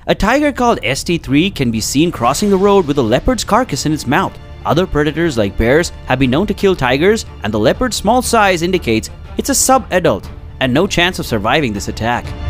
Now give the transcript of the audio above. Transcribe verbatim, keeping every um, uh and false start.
A tiger called S T three can be seen crossing the road with a leopard's carcass in its mouth. Other predators like bears have been known to kill tigers, and the leopard's small size indicates it's a sub-adult and no chance of surviving this attack.